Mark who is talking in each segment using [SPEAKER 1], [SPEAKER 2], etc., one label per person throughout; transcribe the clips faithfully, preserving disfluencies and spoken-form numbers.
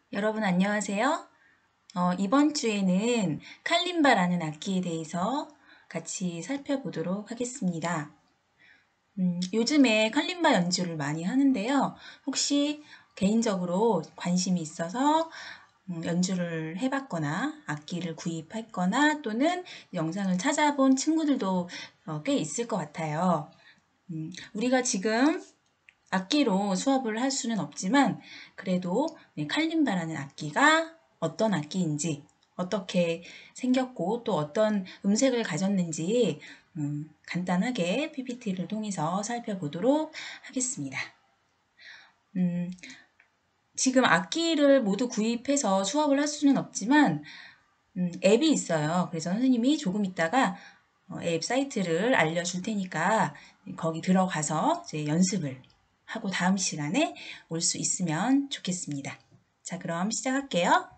[SPEAKER 1] 여러분 안녕하세요. 어, 이번 주에는 칼림바라는 악기에 대해서 같이 살펴보도록 하겠습니다. 음, 요즘에 칼림바 연주를 많이 하는데요. 혹시 개인적으로 관심이 있어서 음, 연주를 해봤거나 악기를 구입했거나 또는 영상을 찾아본 친구들도 어, 꽤 있을 것 같아요. 음, 우리가 지금 악기로 수업을 할 수는 없지만 그래도 칼림바라는 악기가 어떤 악기인지 어떻게 생겼고 또 어떤 음색을 가졌는지 음, 간단하게 피피티를 통해서 살펴보도록 하겠습니다. 음, 지금 악기를 모두 구입해서 수업을 할 수는 없지만 음, 앱이 있어요. 그래서 선생님이 조금 있다가 어, 앱 사이트를 알려줄 테니까 거기 들어가서 이제 연습을 하고 다음 시간에 올 수 있으면 좋겠습니다. 자, 그럼 시작할게요.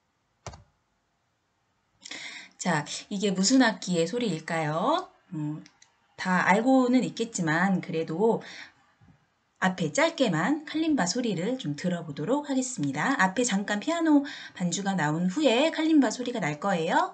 [SPEAKER 1] 자, 이게 무슨 악기의 소리일까요? 음, 다 알고는 있겠지만 그래도 앞에 짧게만 칼림바 소리를 좀 들어보도록 하겠습니다. 앞에 잠깐 피아노 반주가 나온 후에 칼림바 소리가 날 거예요.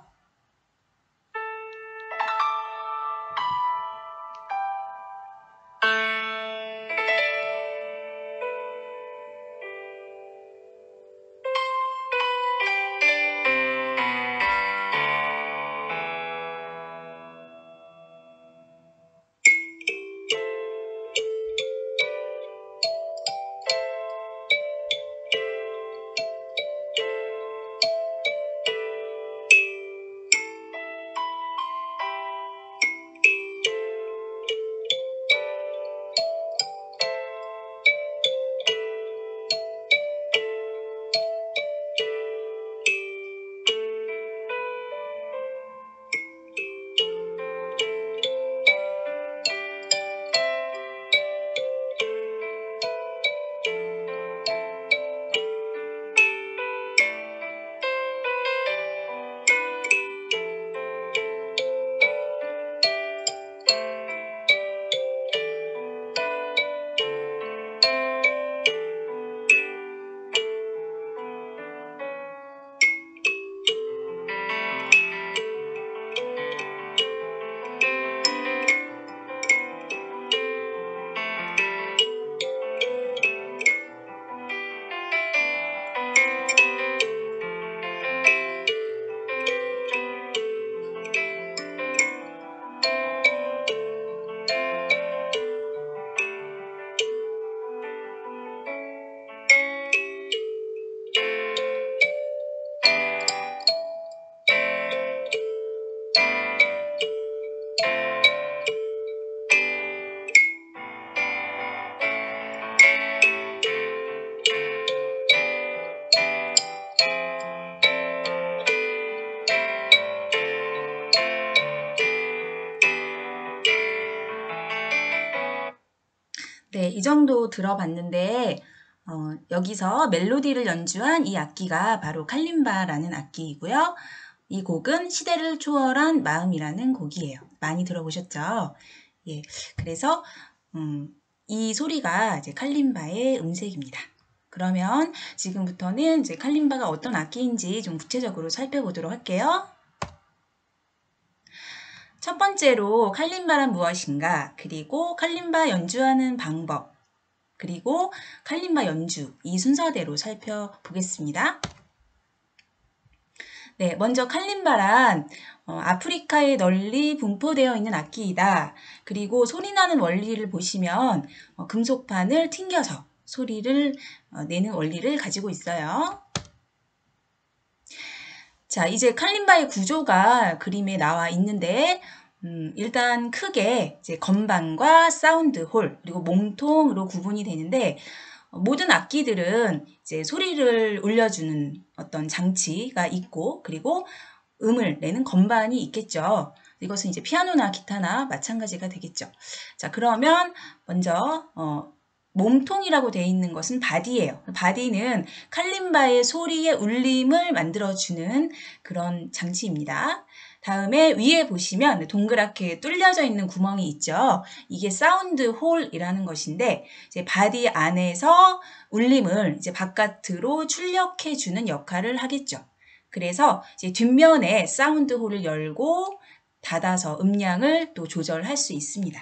[SPEAKER 1] 네, 이 정도 들어봤는데 어, 여기서 멜로디를 연주한 이 악기가 바로 칼림바라는 악기이고요. 이 곡은 시대를 초월한 마음이라는 곡이에요. 많이 들어보셨죠? 예, 그래서 음, 이 소리가 이제 칼림바의 음색입니다. 그러면 지금부터는 이제 칼림바가 어떤 악기인지 좀 구체적으로 살펴보도록 할게요. 첫 번째로 칼림바란 무엇인가, 그리고 칼림바 연주하는 방법, 그리고 칼림바 연주, 이 순서대로 살펴보겠습니다. 네, 먼저 칼림바란 어, 아프리카에 널리 분포되어 있는 악기이다. 그리고 소리나는 원리를 보시면 어, 금속판을 튕겨서 소리를 어, 내는 원리를 가지고 있어요. 자, 이제 칼림바의 구조가 그림에 나와 있는데 음, 일단 크게 이제 건반과 사운드 홀 그리고 몸통으로 구분이 되는데 모든 악기들은 이제 소리를 울려주는 어떤 장치가 있고 그리고 음을 내는 건반이 있겠죠. 이것은 이제 피아노나 기타나 마찬가지가 되겠죠. 자, 그러면 먼저 어, 몸통이라고 되어 있는 것은 바디예요. 바디는 칼림바의 소리의 울림을 만들어주는 그런 장치입니다. 다음에 위에 보시면 동그랗게 뚫려져 있는 구멍이 있죠. 이게 사운드 홀이라는 것인데 이제 바디 안에서 울림을 이제 바깥으로 출력해 주는 역할을 하겠죠. 그래서 이제 뒷면에 사운드 홀을 열고 닫아서 음량을 또 조절할 수 있습니다.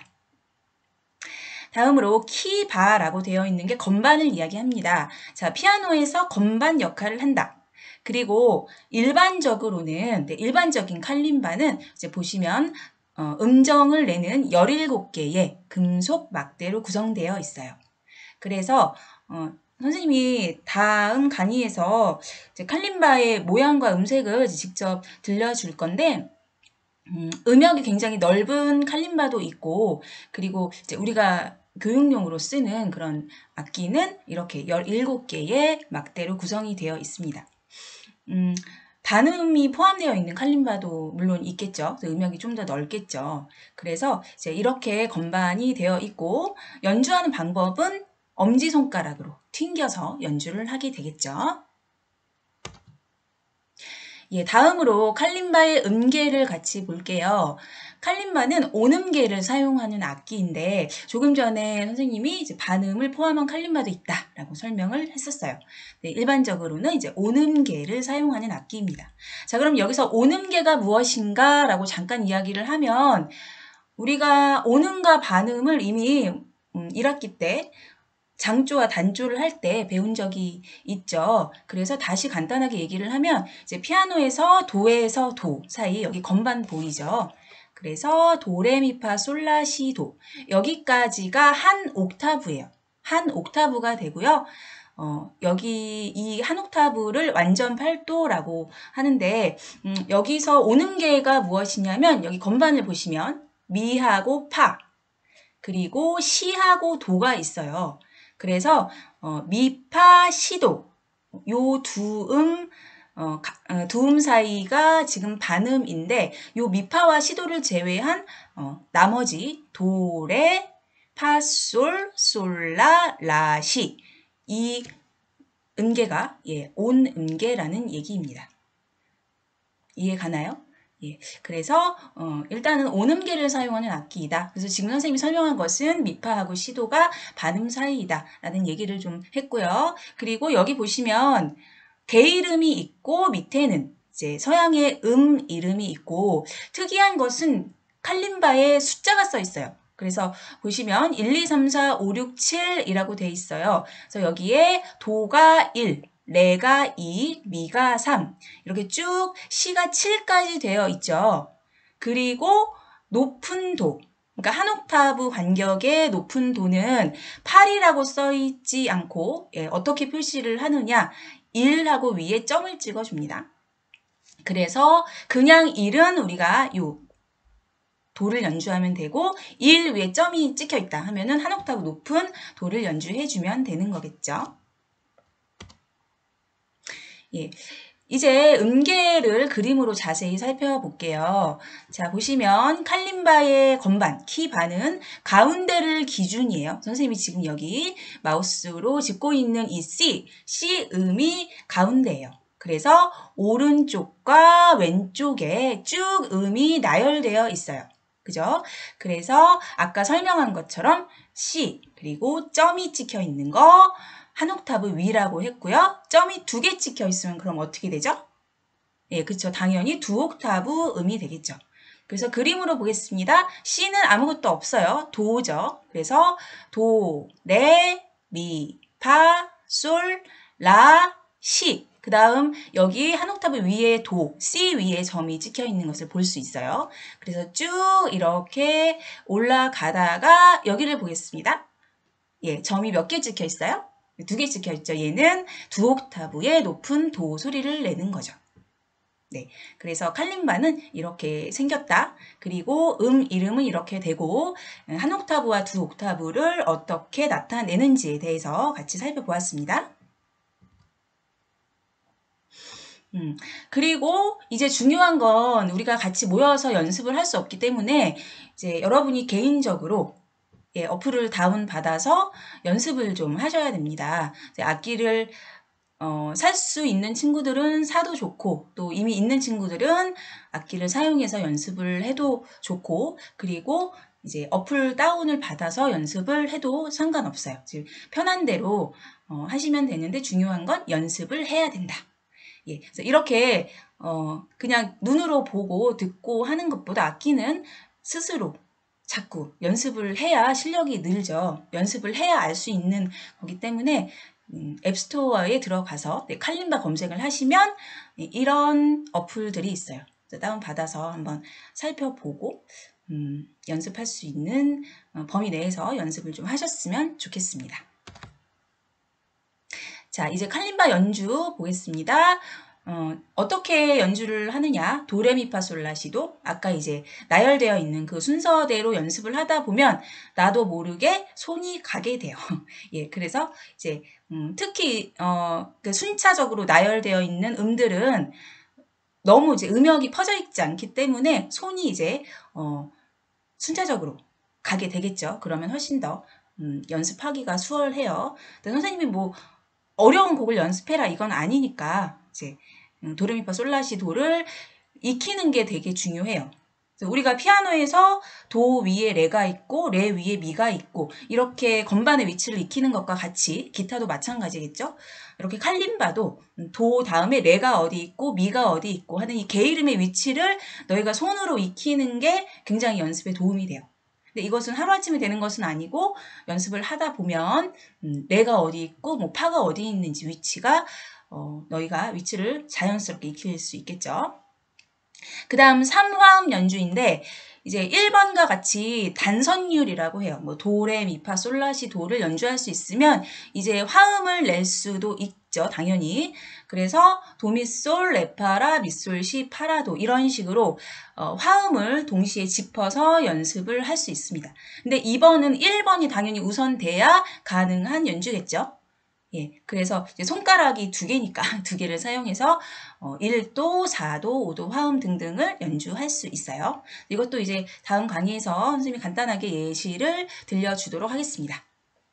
[SPEAKER 1] 다음으로 키바라고 되어 있는 게 건반을 이야기합니다. 자, 피아노에서 건반 역할을 한다. 그리고 일반적으로는 네, 일반적인 칼림바는 이제 보시면 어, 음정을 내는 열일곱 개의 금속 막대로 구성되어 있어요. 그래서 어, 선생님이 다음 강의에서 이제 칼림바의 모양과 음색을 직접 들려줄 건데 음, 음역이 굉장히 넓은 칼림바도 있고 그리고 이제 우리가 교육용으로 쓰는 그런 악기는 이렇게 열일곱 개의 막대로 구성이 되어 있습니다. 음, 반음이 포함되어 있는 칼림바도 물론 있겠죠. 음역이 좀 더 넓겠죠. 그래서 이제 이렇게 건반이 되어 있고 연주하는 방법은 엄지손가락으로 튕겨서 연주를 하게 되겠죠. 예, 다음으로 칼림바의 음계를 같이 볼게요. 칼림바는 온음계를 사용하는 악기인데 조금 전에 선생님이 이제 반음을 포함한 칼림바도 있다라고 설명을 했었어요. 네, 일반적으로는 이제 온음계를 사용하는 악기입니다. 자, 그럼 여기서 온음계가 무엇인가라고 잠깐 이야기를 하면 우리가 온음과 반음을 이미 음, 일 학기 때 장조와 단조를 할 때 배운 적이 있죠. 그래서 다시 간단하게 얘기를 하면 이제 피아노에서 도에서 도 사이 여기 건반 보이죠. 그래서 도레미파솔라시도 여기까지가 한 옥타브예요. 한 옥타브가 되고요. 어, 여기 이 한 옥타브를 완전 팔도라고 하는데 음, 여기서 온음계가 무엇이냐면 여기 건반을 보시면 미하고 파 그리고 시하고 도가 있어요. 그래서 어, 미, 파, 시도 요 두 음, 어, 어, 두음 사이가 지금 반음인데 요 미파와 시도를 제외한 어, 나머지 도, 레, 파, 솔, 솔, 라, 라, 시 이 음계가 예, 온 음계라는 얘기입니다. 이해 가나요? 예, 그래서 어, 일단은 온음계를 사용하는 악기이다. 그래서 지금 선생님이 설명한 것은 미파하고 시도가 반음 사이이다 라는 얘기를 좀 했고요. 그리고 여기 보시면 개 이름이 있고 밑에는 이제 서양의 음 이름이 있고 특이한 것은 칼림바에 숫자가 써 있어요. 그래서 보시면 일, 이, 삼, 사, 오, 육, 칠이라고 돼 있어요. 그래서 여기에 도가 일, 레가 이, 미가 삼 이렇게 쭉 시가 칠까지 되어 있죠. 그리고 높은 도, 그러니까 한 옥타브 간격의 높은 도는 팔이라고 써 있지 않고 예, 어떻게 표시를 하느냐 일하고 위에 점을 찍어줍니다. 그래서 그냥 일은 우리가 요 도를 연주하면 되고 일 위에 점이 찍혀 있다 하면은 한 옥타브 높은 도를 연주해주면 되는 거겠죠. 예. 이제 음계를 그림으로 자세히 살펴볼게요. 자, 보시면 칼림바의 건반, 키바는 가운데를 기준이에요. 선생님이 지금 여기 마우스로 짚고 있는 이 C, C 음이 가운데예요. 그래서 오른쪽과 왼쪽에 쭉 음이 나열되어 있어요. 그죠? 그래서 아까 설명한 것처럼 C, 그리고 점이 찍혀 있는 거, 한 옥타브 위라고 했고요. 점이 두 개 찍혀 있으면 그럼 어떻게 되죠? 예, 그렇죠. 당연히 두 옥타브 음이 되겠죠. 그래서 그림으로 보겠습니다. C는 아무것도 없어요. 도죠. 그래서 도, 레, 미, 파, 솔, 라, 시. 그 다음 여기 한 옥타브 위에 도, C 위에 점이 찍혀 있는 것을 볼 수 있어요. 그래서 쭉 이렇게 올라가다가 여기를 보겠습니다. 예, 점이 몇 개 찍혀 있어요? 두 개 찍혀 있죠. 얘는 두 옥타브의 높은 도 소리를 내는 거죠. 네, 그래서 칼림바는 이렇게 생겼다. 그리고 음 이름은 이렇게 되고 한 옥타브와 두 옥타브를 어떻게 나타내는지에 대해서 같이 살펴보았습니다. 음, 그리고 이제 중요한 건 우리가 같이 모여서 연습을 할 수 없기 때문에 이제 여러분이 개인적으로 예, 어플을 다운받아서 연습을 좀 하셔야 됩니다. 악기를 어, 살 수 있는 친구들은 사도 좋고 또 이미 있는 친구들은 악기를 사용해서 연습을 해도 좋고 그리고 이제 어플 다운을 받아서 연습을 해도 상관없어요. 즉 편한 대로 어, 하시면 되는데 중요한 건 연습을 해야 된다. 예, 그래서 이렇게 어, 그냥 눈으로 보고 듣고 하는 것보다 악기는 스스로 자꾸 연습을 해야 실력이 늘죠. 연습을 해야 알 수 있는 거기 때문에 음, 앱스토어에 들어가서 네, 칼림바 검색을 하시면 네, 이런 어플들이 있어요. 다운받아서 한번 살펴보고 음, 연습할 수 있는 어, 범위 내에서 연습을 좀 하셨으면 좋겠습니다. 자, 이제 칼림바 연주 보겠습니다. 어, 어떻게 연주를 하느냐? 도레미파솔라시도 아까 이제 나열되어 있는 그 순서대로 연습을 하다 보면 나도 모르게 손이 가게 돼요. 예, 그래서 이제 음, 특히 어, 그 순차적으로 나열되어 있는 음들은 너무 이제 음역이 퍼져 있지 않기 때문에 손이 이제 어, 순차적으로 가게 되겠죠. 그러면 훨씬 더 음, 연습하기가 수월해요. 근데 선생님이 뭐 어려운 곡을 연습해라 이건 아니니까 이제 도레미파 솔라시 도를 익히는 게 되게 중요해요. 우리가 피아노에서 도 위에 레가 있고 레 위에 미가 있고 이렇게 건반의 위치를 익히는 것과 같이 기타도 마찬가지겠죠. 이렇게 칼림바도 도 다음에 레가 어디 있고 미가 어디 있고 하는 이 게이름의 위치를 너희가 손으로 익히는 게 굉장히 연습에 도움이 돼요. 근데 이것은 하루아침에 되는 것은 아니고 연습을 하다 보면 음, 레가 어디 있고 뭐 파가 어디 있는지 위치가 어, 너희가 위치를 자연스럽게 익힐 수 있겠죠. 그 다음 삼화음 연주인데 이제 일 번과 같이 단선율이라고 해요. 뭐 도, 레, 미, 파, 솔, 라, 시, 도를 연주할 수 있으면 이제 화음을 낼 수도 있죠. 당연히. 그래서 도, 미, 솔, 레, 파, 라, 미, 솔, 시, 파, 라, 도 이런 식으로 어, 화음을 동시에 짚어서 연습을 할 수 있습니다. 근데 이 번은 일 번이 당연히 우선돼야 가능한 연주겠죠. 예, 그래서 이제 손가락이 두 개니까 두 개를 사용해서 어, 일 도, 사 도, 오 도 화음 등등을 연주할 수 있어요. 이것도 이제 다음 강의에서 선생님이 간단하게 예시를 들려주도록 하겠습니다.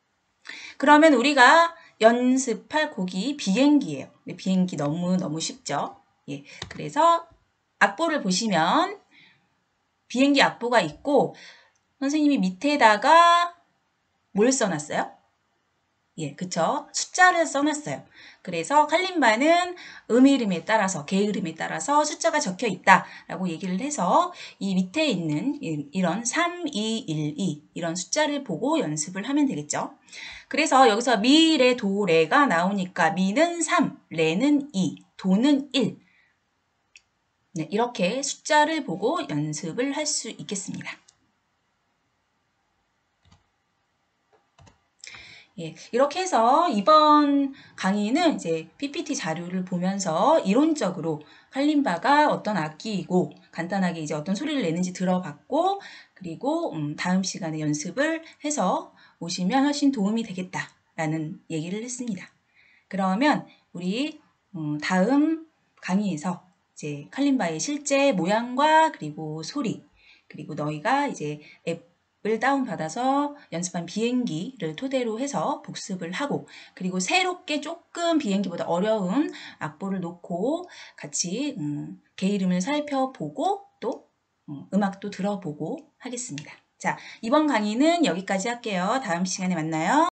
[SPEAKER 1] 그러면 우리가 연습할 곡이 비행기예요. 비행기 너무너무 쉽죠? 예, 그래서 악보를 보시면 비행기 악보가 있고 선생님이 밑에다가 뭘 써놨어요? 예, 그쵸? 숫자를 써놨어요. 그래서 칼림바는 음 이름에 따라서, 개 이름에 따라서 숫자가 적혀 있다라고 얘기를 해서 이 밑에 있는 이런 삼, 이, 일, 이 이런 숫자를 보고 연습을 하면 되겠죠. 그래서 여기서 미, 레, 도, 레가 나오니까 미는 삼, 레는 이, 도는 일. 네, 이렇게 숫자를 보고 연습을 할 수 있겠습니다. 예, 이렇게 해서 이번 강의는 이제 피피티 자료를 보면서 이론적으로 칼림바가 어떤 악기이고 간단하게 이제 어떤 소리를 내는지 들어봤고 그리고 음, 다음 시간에 연습을 해서 오시면 훨씬 도움이 되겠다라는 얘기를 했습니다. 그러면 우리 음, 다음 강의에서 이제 칼림바의 실제 모양과 그리고 소리 그리고 너희가 이제 앱을 다운받아서 연습한 비행기를 토대로 해서 복습을 하고 그리고 새롭게 조금 비행기보다 어려운 악보를 놓고 같이 음, 개 이름을 살펴보고 또 음, 음악도 들어보고 하겠습니다. 자, 이번 강의는 여기까지 할게요. 다음 시간에 만나요.